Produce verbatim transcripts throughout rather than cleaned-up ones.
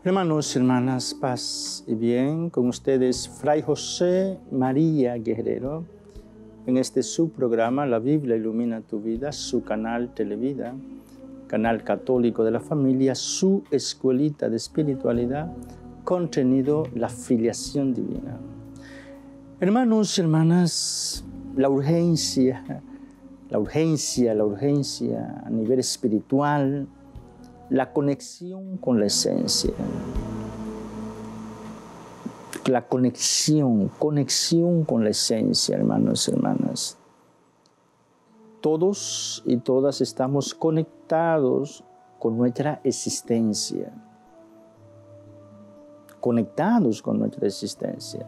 Hermanos, hermanas, paz y bien, con ustedes Fray José María Guerrero, en este su programa La Biblia Ilumina Tu Vida, su canal Televida, canal católico de la familia, su escuelita de espiritualidad, contenido La Filiación Divina. Hermanos, hermanas, la urgencia, la urgencia, la urgencia a nivel espiritual, la conexión con la esencia. La conexión, conexión con la esencia, hermanos y hermanas. Todos y todas estamos conectados con nuestra existencia. Conectados con nuestra existencia.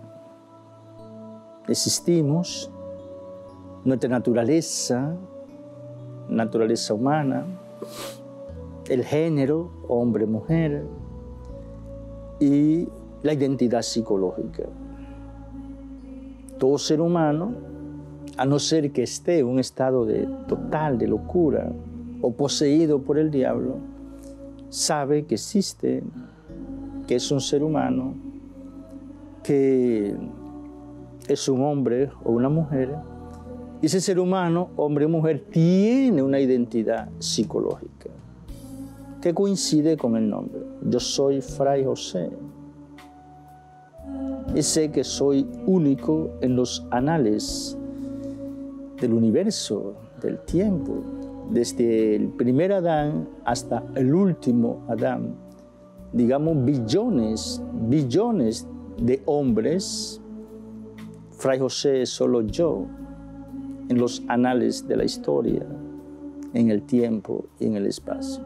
Existimos, nuestra naturaleza, naturaleza humana, el género, hombre, mujer, y la identidad psicológica. Todo ser humano, a no ser que esté en un estado de total de locura o poseído por el diablo, sabe que existe, que es un ser humano, que es un hombre o una mujer, y ese ser humano, hombre o mujer, tiene una identidad psicológica que coincide con el nombre. Yo soy Fray José y sé que soy único en los anales del universo, del tiempo, desde el primer Adán hasta el último Adán. Digamos billones, billones de hombres. Fray José es solo yo en los anales de la historia, en el tiempo y en el espacio.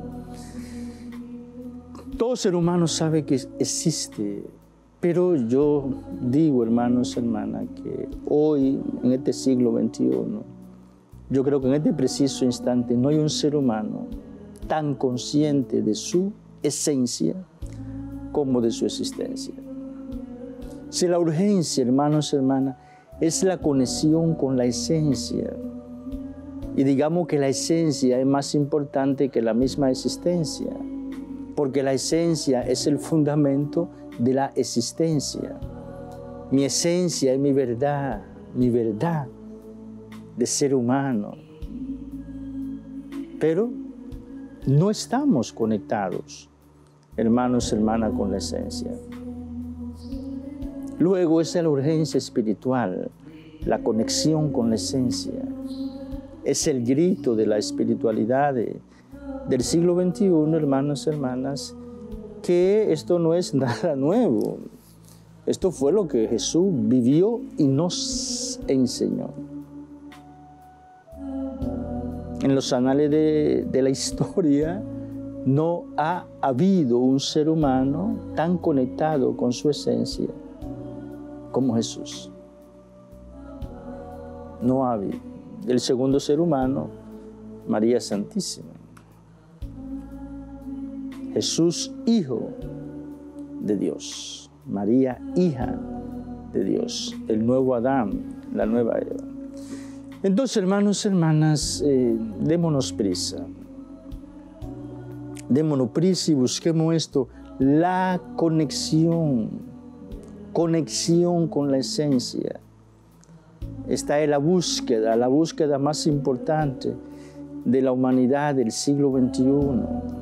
Todo ser humano sabe que existe, pero yo digo, hermanos, hermanas, que hoy, en este siglo veintiuno, yo creo que en este preciso instante no hay un ser humano tan consciente de su esencia como de su existencia. Si la urgencia, hermanos, hermanas, es la conexión con la esencia, y digamos que la esencia es más importante que la misma existencia, porque la esencia es el fundamento de la existencia. Mi esencia es mi verdad, mi verdad de ser humano. Pero no estamos conectados, hermanos y hermanas, con la esencia. Luego es la urgencia espiritual, la conexión con la esencia. Es el grito de la espiritualidad de, del siglo veintiuno, hermanos y hermanas, que esto no es nada nuevo. Esto fue lo que Jesús vivió y nos enseñó. En los anales de, de la historia no ha habido un ser humano tan conectado con su esencia como Jesús. No ha habido. El segundo ser humano, María Santísima. Jesús, hijo de Dios. María, hija de Dios. El nuevo Adán, la nueva Eva. Entonces, hermanos y hermanas, eh, démonos prisa. Démonos prisa y busquemos esto, la conexión. Conexión con la esencia. Esta es la búsqueda, la búsqueda más importante de la humanidad del siglo veintiuno.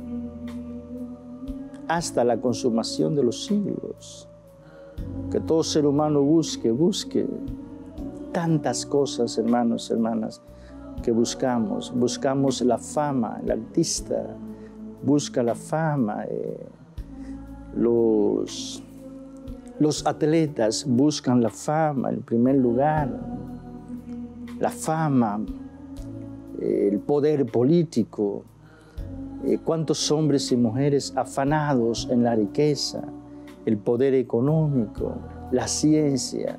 Hasta la consumación de los siglos. Que todo ser humano busque, busque tantas cosas, hermanos, hermanas, que buscamos. Buscamos la fama, el artista busca la fama, eh, los, los atletas buscan la fama en primer lugar, la fama, eh, el poder político. Eh, cuántos hombres y mujeres afanados en la riqueza, el poder económico, la ciencia.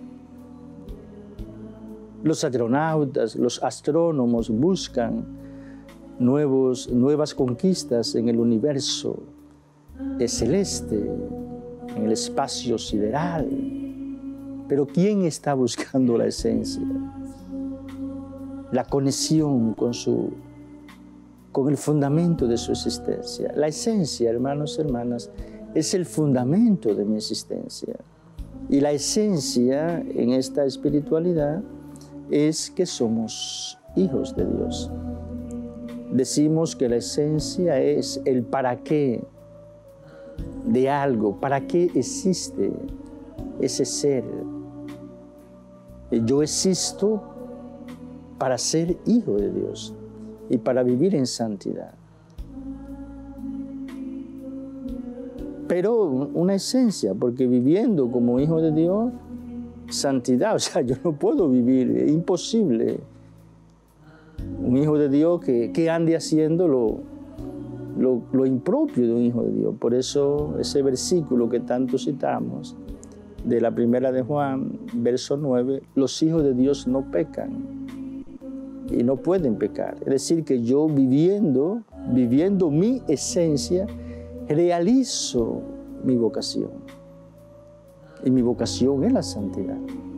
Los astronautas, los astrónomos buscan nuevos, nuevas conquistas en el universo celeste, en el espacio sideral. Pero ¿quién está buscando la esencia? La conexión con su con el fundamento de su existencia. La esencia, hermanos y hermanas, es el fundamento de mi existencia. Y la esencia en esta espiritualidad es que somos hijos de Dios. Decimos que la esencia es el para qué de algo, para qué existe ese ser. Yo existo para ser hijo de Dios y para vivir en santidad. Pero una esencia, porque viviendo como hijo de Dios, santidad, o sea, yo no puedo vivir, es imposible. Un hijo de Dios que, que ande haciendo lo, lo, lo impropio de un hijo de Dios. Por eso ese versículo que tanto citamos, de la primera de Juan, verso nueve, los hijos de Dios no pecan y no pueden pecar. Es decir, que yo viviendo, viviendo mi esencia, realizo mi vocación. Y mi vocación es la santidad.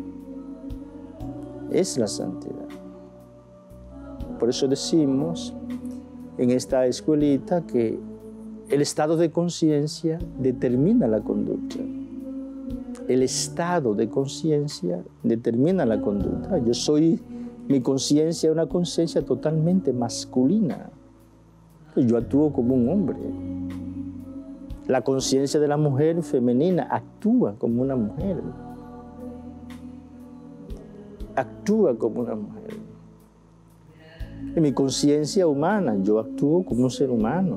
Es la santidad. Por eso decimos en esta escuelita que el estado de conciencia determina la conducta. El estado de conciencia determina la conducta. Yo soy, mi conciencia es una conciencia totalmente masculina. Yo actúo como un hombre. La conciencia de la mujer femenina actúa como una mujer. Actúa como una mujer. En mi conciencia humana, yo actúo como un ser humano.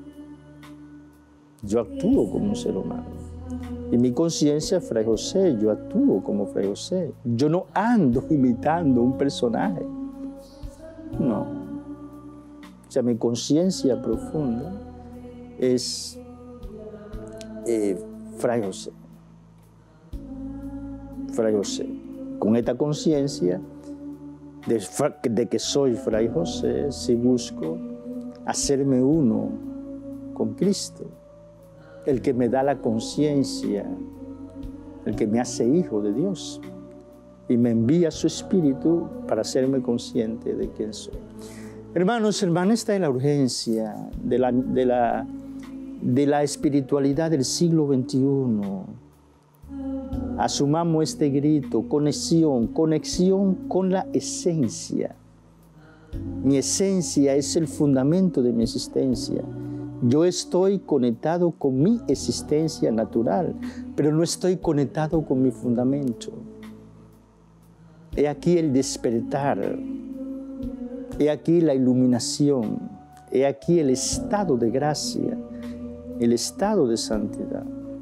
Yo actúo como un ser humano. En mi conciencia, Fray José, yo actúo como Fray José. Yo no ando imitando un personaje. No. O sea, mi conciencia profunda es eh, Fray José. Fray José. Con esta conciencia de, de que soy Fray José, si busco hacerme uno con Cristo, el que me da la conciencia, el que me hace hijo de Dios y me envía su Espíritu para hacerme consciente de quién soy. Hermanos, hermanas, esta es la urgencia de la, de la, de la espiritualidad del siglo veintiuno. Asumamos este grito, conexión, conexión con la esencia. Mi esencia es el fundamento de mi existencia. Yo estoy conectado con mi existencia natural, pero no estoy conectado con mi fundamento. He aquí el despertar, he aquí la iluminación, he aquí el estado de gracia, el estado de santidad.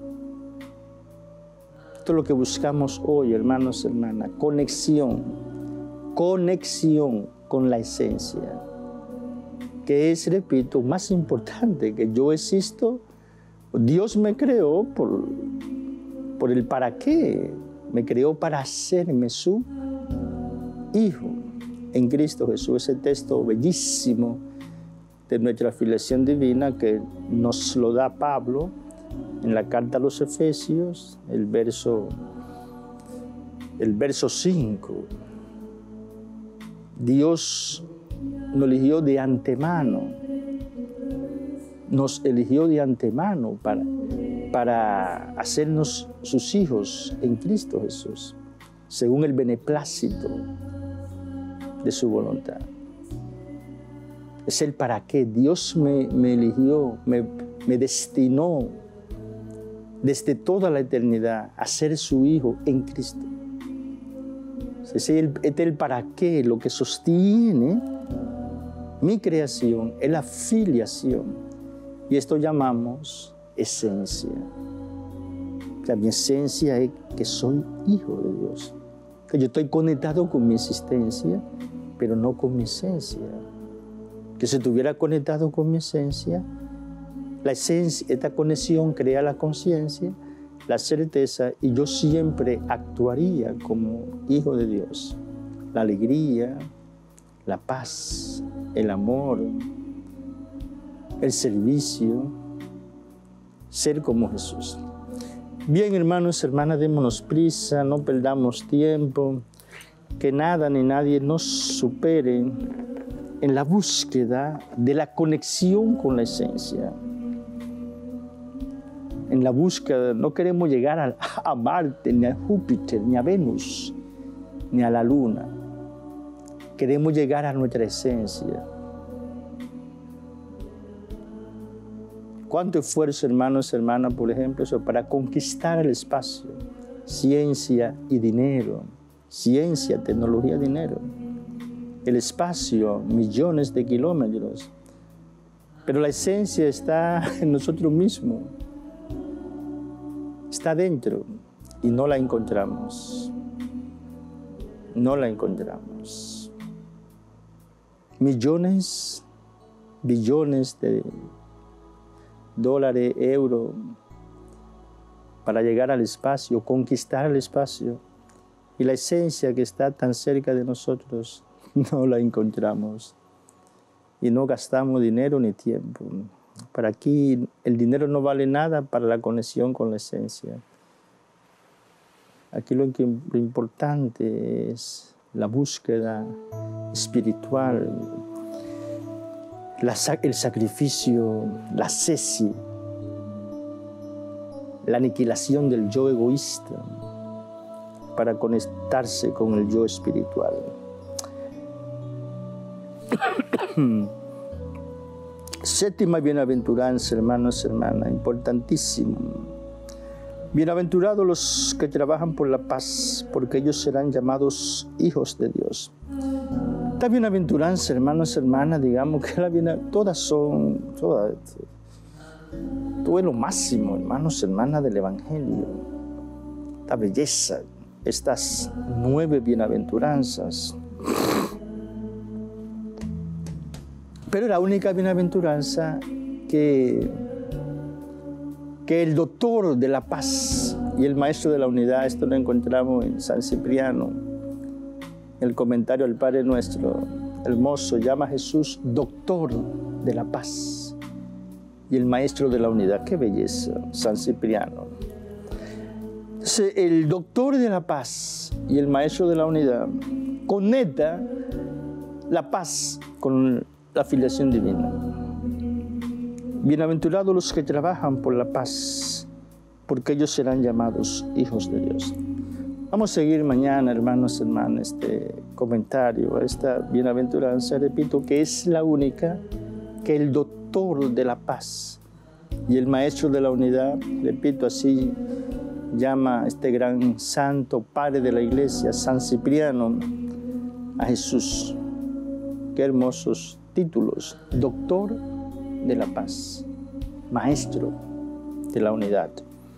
Esto es lo que buscamos hoy, hermanos, hermanas, conexión, conexión con la esencia, que es, repito, más importante, que yo existo. Dios me creó por, por el para qué, me creó para hacerme su hijo en Cristo Jesús. Ese texto bellísimo de nuestra filiación divina que nos lo da Pablo en la carta a los Efesios, el verso, el verso cinco. Dios nos eligió de antemano, nos eligió de antemano para, para hacernos sus hijos en Cristo Jesús, según el beneplácito de su voluntad. Es el para qué. Dios me, me eligió, me, me destinó desde toda la eternidad a ser su hijo en Cristo. Este es el, este es el para qué, lo que sostiene mi creación, es la filiación. Y esto llamamos esencia. O sea, mi esencia es que soy hijo de Dios. Que yo estoy conectado con mi existencia, pero no con mi esencia. Que si estuviera conectado con mi esencia, la esencia, esta conexión crea la conciencia, la certeza, y yo siempre actuaría como hijo de Dios. La alegría, la paz, el amor, el servicio, ser como Jesús. Bien, hermanos, hermanas, démonos prisa, no perdamos tiempo, que nada ni nadie nos supere en la búsqueda de la conexión con la esencia. en la búsqueda, no queremos llegar a, a Marte, ni a Júpiter, ni a Venus, ni a la Luna. Queremos llegar a nuestra esencia. ¿Cuánto esfuerzo, hermanos y hermanas, por ejemplo, eso, para conquistar el espacio? Ciencia y dinero. Ciencia, tecnología, dinero. El espacio, millones de kilómetros. Pero la esencia está en nosotros mismos. Está dentro y no la encontramos. No la encontramos. Millones, billones de dólares, euros, para llegar al espacio, conquistar el espacio. Y la esencia que está tan cerca de nosotros, no la encontramos. Y no gastamos dinero ni tiempo. Para aquí el dinero no vale nada para la conexión con la esencia. Aquí lo, que, lo importante es la búsqueda espiritual, la, el sacrificio, la cesi, la aniquilación del yo egoísta para conectarse con el yo espiritual. Séptima bienaventuranza, hermanos y hermanas, importantísimo. Bienaventurados los que trabajan por la paz, porque ellos serán llamados hijos de Dios. Esta bienaventuranza, hermanos y hermanas, digamos que la bien, todas son, todas, todo es lo máximo, hermanos y hermanas, del Evangelio. Esta belleza, estas nueve bienaventuranzas. Pero la única bienaventuranza que, que el doctor de la paz y el maestro de la unidad, esto lo encontramos en San Cipriano, el comentario del Padre Nuestro, hermoso, llama a Jesús doctor de la paz y el maestro de la unidad. ¡Qué belleza, San Cipriano! Entonces, el doctor de la paz y el maestro de la unidad conecta la paz con la filiación divina. Bienaventurados los que trabajan por la paz, porque ellos serán llamados hijos de Dios. Vamos a seguir mañana, hermanos y hermanas, este comentario, esta bienaventuranza, repito, que es la única que el doctor de la paz y el maestro de la unidad, repito, así llama este gran santo padre de la iglesia, San Cipriano, a Jesús. Qué hermosos títulos: doctor de la paz, maestro de la unidad.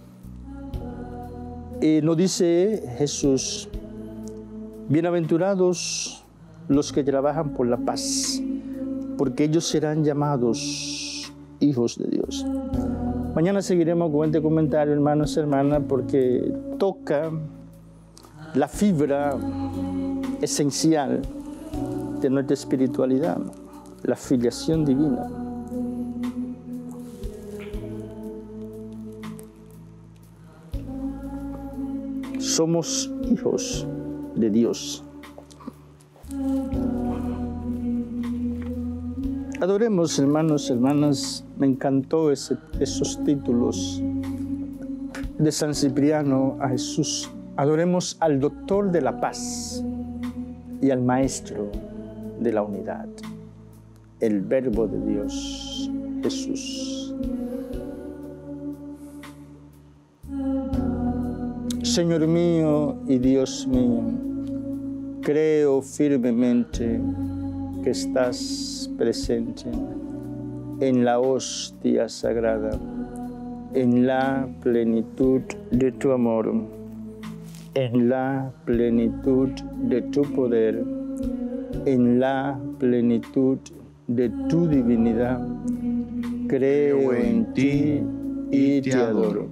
Y nos dice Jesús: bienaventurados los que trabajan por la paz, porque ellos serán llamados hijos de Dios. Mañana seguiremos con este comentario, hermanos y hermanas, porque toca la fibra esencial de nuestra espiritualidad, la filiación divina. Somos hijos de Dios. Adoremos, hermanos y hermanas. Me encantó ese, esos títulos de San Cipriano a Jesús. Adoremos al doctor de la paz y al maestro de la unidad, el Verbo de Dios, Jesús. Señor mío y Dios mío, creo firmemente que estás presente en la hostia sagrada, en la plenitud de tu amor, en la plenitud de tu poder, en la plenitud de tu divinidad. Creo en ti y te adoro.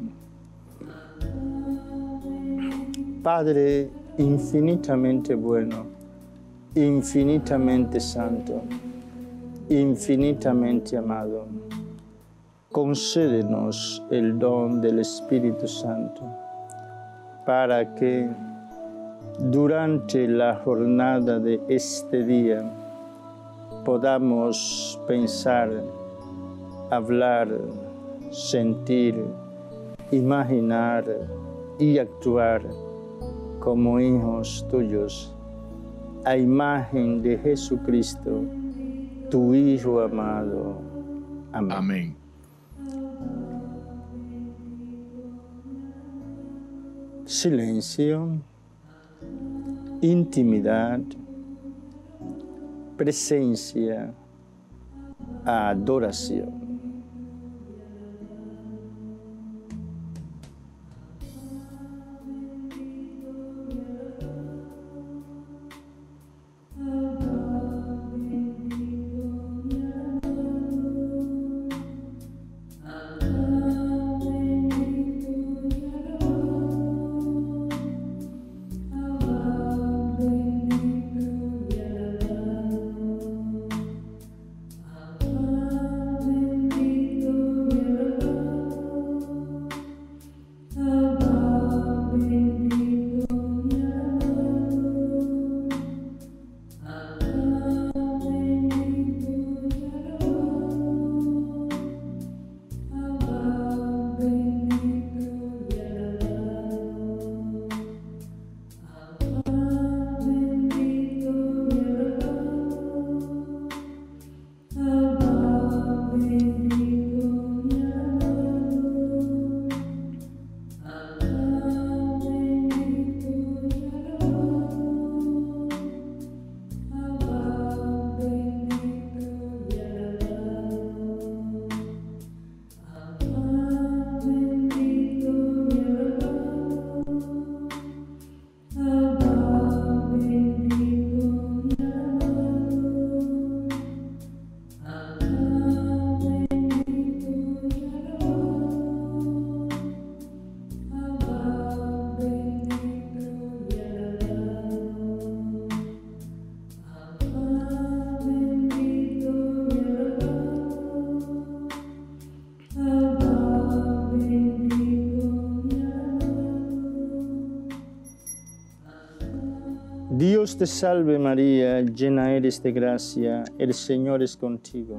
Padre infinitamente bueno, infinitamente santo, infinitamente amado, concédenos el don del Espíritu Santo para que durante la jornada de este día podamos pensar, hablar, sentir imaginar y actuar como hijos tuyos, a imagen de Jesucristo, tu Hijo amado. Amén. Amén. Silencio, intimidad, presencia, adoración. Dios te salve María, llena eres de gracia, el Señor es contigo.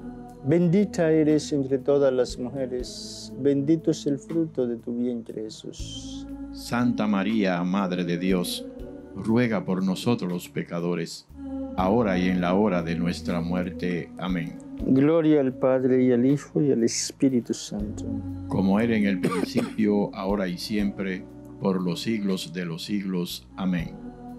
Bendita eres entre todas las mujeres, bendito es el fruto de tu vientre Jesús. Santa María, Madre de Dios, ruega por nosotros los pecadores, ahora y en la hora de nuestra muerte. Amén. Gloria al Padre y al Hijo y al Espíritu Santo. Como era en el principio, ahora y siempre, por los siglos de los siglos. Amén.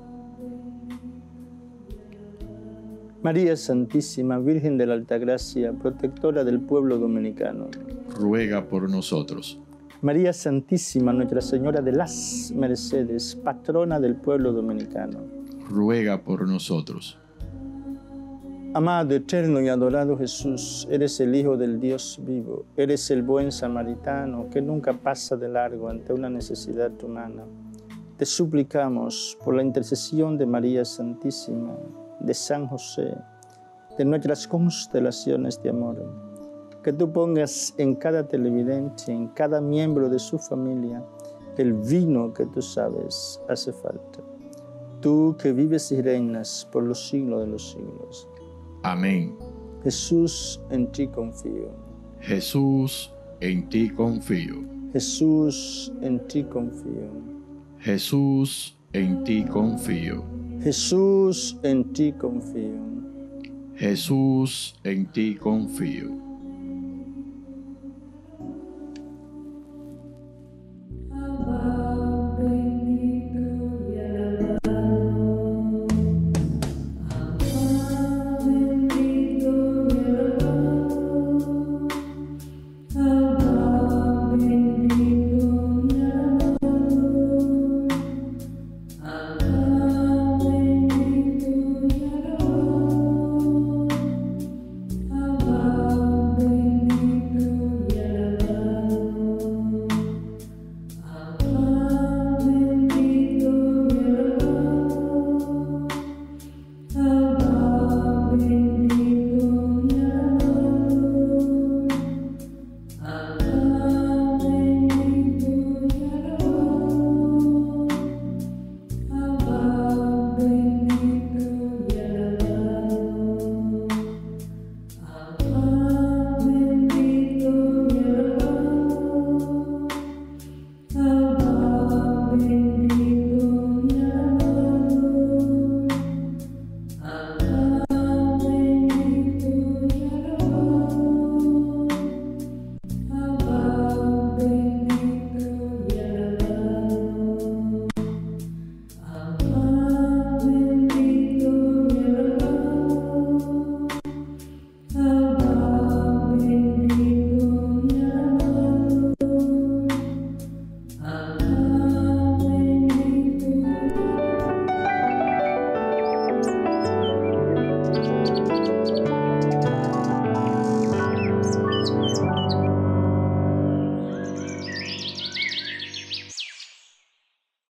María Santísima, Virgen de la Altagracia, protectora del pueblo dominicano. Ruega por nosotros. María Santísima, Nuestra Señora de las Mercedes, patrona del pueblo dominicano. Ruega por nosotros. Amado, eterno y adorado Jesús, eres el Hijo del Dios vivo, eres el buen samaritano que nunca pasa de largo ante una necesidad humana. Te suplicamos por la intercesión de María Santísima, de San José, de nuestras constelaciones de amor, que tú pongas en cada televidente, en cada miembro de su familia, el vino que tú sabes hace falta. Tú que vives y reinas por los siglos de los siglos. Amén. Jesús, en ti confío. Jesús, en ti confío. Jesús, en ti confío. Jesús, en ti confío. Jesús, en ti confío. Jesús, en ti confío.